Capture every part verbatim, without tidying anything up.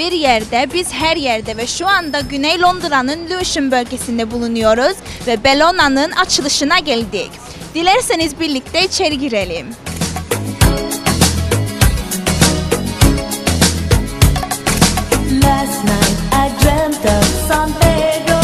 bir yerde, biz her yerde ve şu anda Güney Londra'nın Lewisham bölgesinde bulunuyoruz ve Bellona'nın açılışına geldik. Dilerseniz birlikte içeri girelim. Last night I dreamt of San Pedro.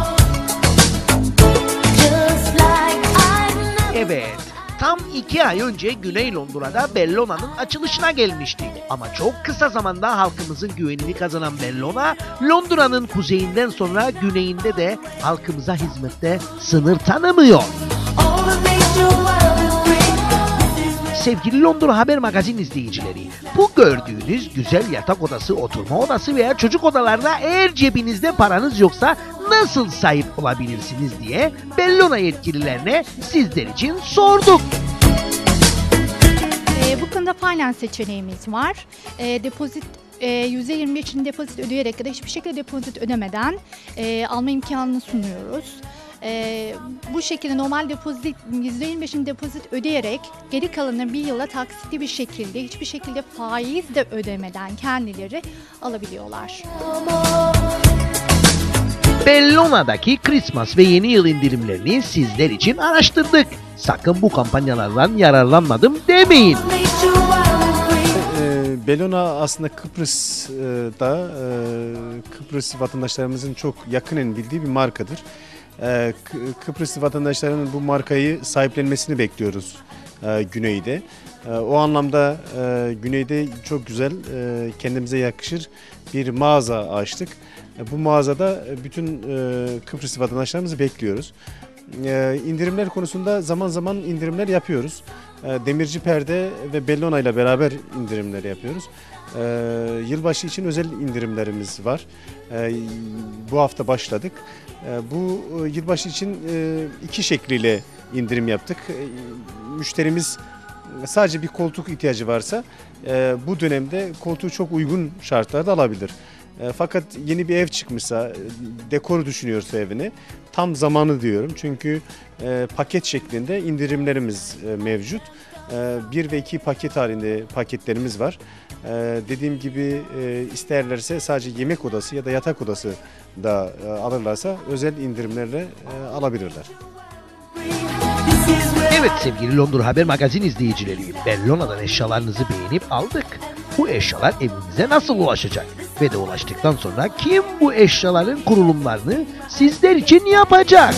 Just like I never... Evet, tam iki ay önce Güney Londra'da Bellona'nın açılışına gelmiştik. Ama çok kısa zamanda halkımızın güvenini kazanan Bellona, Londra'nın kuzeyinden sonra güneyinde de halkımıza hizmette sınır tanımıyor. All the things you world is free. Sevgili Londra Haber Magazin izleyicileri, bu gördüğünüz güzel yatak odası, oturma odası veya çocuk odalarına eğer cebinizde paranız yoksa nasıl sahip olabilirsiniz diye Bellona yetkililerine sizler için sorduk. E, bu konuda finance seçeneğimiz var. E, depozit e, yüzde yirmi beşini depozit ödeyerek ya da hiçbir şekilde depozit ödemeden e, alma imkanını sunuyoruz. E, bu şekilde normal depozit yüzde yirmi beşini depozit ödeyerek geri kalanını bir yıla taksitli bir şekilde hiçbir şekilde faiz de ödemeden kendileri alabiliyorlar. Bellona'daki Christmas ve yeni yıl indirimlerini sizler için araştırdık. Sakın bu kampanyalardan yararlanmadım demeyin. Make you world is free. E, Bellona aslında Kıbrıs'ta e, Kıbrıs vatandaşlarımızın çok yakinen bildiği bir markadır. E, Kıbrıs vatandaşlarının bu markayı sahiplenmesini bekliyoruz e, Güney'de. E, o anlamda e, Güney'de çok güzel, e, kendimize yakışır bir mağaza açtık. E, bu mağazada bütün e, Kıbrıs vatandaşlarımızı bekliyoruz. E, indirimler konusunda zaman zaman indirimler yapıyoruz. E, Demirci Perde ve Bellona ile beraber indirimler yapıyoruz. E, yılbaşı için özel indirimlerimiz var. E, bu hafta başladık. E, bu e, yılbaşı için e, iki şekliyle indirim yaptık. E, müşterimiz sadece bir koltuk ihtiyacı varsa e, bu dönemde koltuğu çok uygun şartlarda alabilir. E, fakat yeni bir ev çıkmışsa, dekor düşünüyorsa evini tam zamanı diyorum. Çünkü e, paket şeklinde indirimlerimiz e, mevcut. E, bir ve iki paket halinde paketlerimiz var. E, dediğim gibi e, isterlerse sadece yemek odası ya da yatak odası da e, alırlarsa özel indirimlerle e, alabilirler. Evet sevgili Londra Haber Magazin izleyicileri, Bellona'dan eşyalarınızı beğenip aldık. Bu eşyalar evinize nasıl ulaşacak? Ve de ulaştıktan sonra kim bu eşyaların kurulumlarını sizler için yapacak?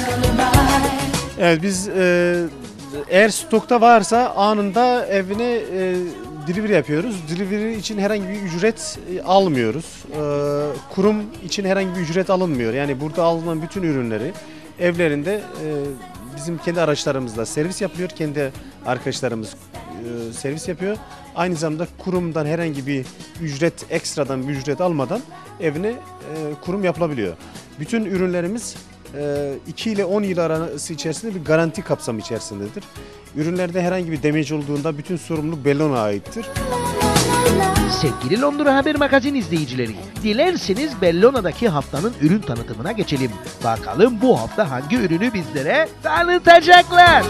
Evet, biz e, eğer stokta varsa anında evine e, delivery yapıyoruz. Delivery için herhangi bir ücret e, almıyoruz. E, kurum için herhangi bir ücret alınmıyor. Yani burada alınan bütün ürünleri evlerinde e, bizim kendi araçlarımızla servis yapılıyor. Kendi arkadaşlarımız e, servis yapıyor. Aynı zamanda kurumdan herhangi bir ücret, ekstradan bir ücret almadan evine e, kurum yapılabiliyor. Bütün ürünlerimiz iki ile on yıl arası içerisinde bir garanti kapsamı içerisindedir. Ürünlerde herhangi bir damage olduğunda bütün sorumluluk Bellona'ya aittir. Sevgili Londra Haber Magazin izleyicileri, dilerseniz Bellona'daki haftanın ürün tanıtımına geçelim. Bakalım bu hafta hangi ürünü bizlere tanıtacaklar?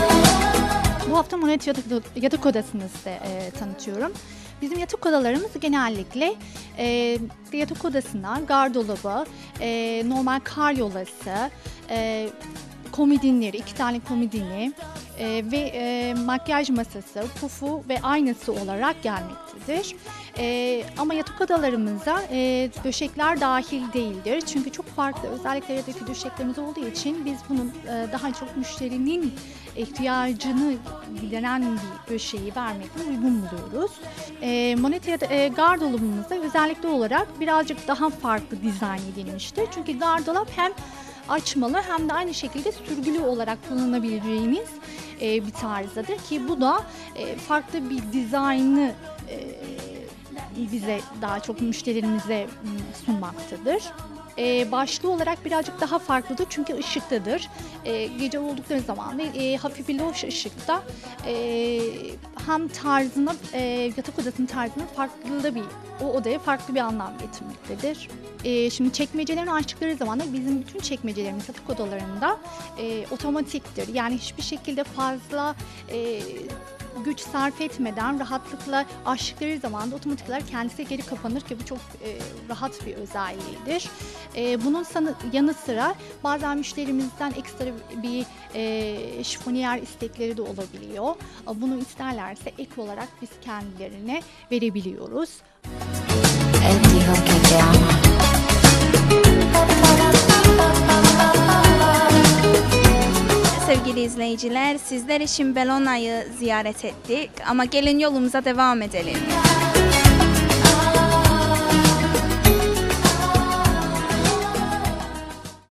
Bu hafta Monet yatak, yatak odasını size e, tanıtıyorum. Bizim yatak odalarımız genellikle e, yatak odasına gardolabı, e, normal karyolası, e, komodinleri, iki tane komodini e, ve e, makyaj masası, pufu ve aynası olarak gelmektedir. E, ama yatak odalarımıza e, döşekler dahil değildir. Çünkü çok farklı özelliklerdeki döşeklerimiz olduğu için biz bunun e, daha çok müşterinin ihtiyacını gideren bir döşeği vermekle uygun buluyoruz. E, Monet e, gardolabımızda özellikle olarak birazcık daha farklı dizayn edilmiştir. Çünkü gardolap hem açmalı hem de aynı şekilde sürgülü olarak kullanabileceğimiz e, bir tarzdadır ki bu da e, farklı bir dizaynı e, bize daha çok müşterilerimize sunmaktadır. E, başlığı olarak birazcık daha farklıdır çünkü ışıktadır. E, gece oldukları zaman da e, hafif bir loş ışıkta e, hem tarzına, e, yatak odasının tarzına farklı da bir, o odaya farklı bir anlam getirmektedir. E, şimdi çekmecelerini açtıkları zaman da bizim bütün çekmecelerimiz yatak odalarında e, otomatiktir. Yani hiçbir şekilde fazla e, güç sarf etmeden rahatlıkla açtıkları zaman da otomatik olarak kendisi geri kapanır ki bu çok e, rahat bir özelliğidir. E, bunun sanı, yanı sıra bazen müşterimizden ekstra bir e, şifoniyer istekleri de olabiliyor. Bunu isterlerse ek olarak biz kendilerine verebiliyoruz. Él dijo que te ama. Sevgili izleyiciler, sizler için Bellona'yı ziyaret ettik ama gelin yolumuza devam edelim.